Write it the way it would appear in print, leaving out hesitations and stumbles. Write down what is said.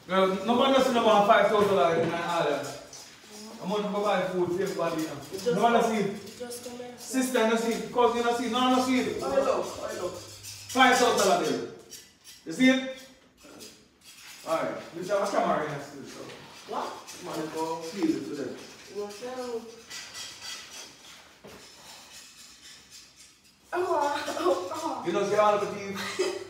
Well, nobody doesn't know about $5,000 in my order. I'm going to buy food for everybody now. No one see it. Just come here. Sister, no see it. Cousin, no see it. No, no see it. I know. $5,000 bill. You see it? Alright. We have a camera in still, so. What? I'm going to go feed it to them. You know, see all of the teeth?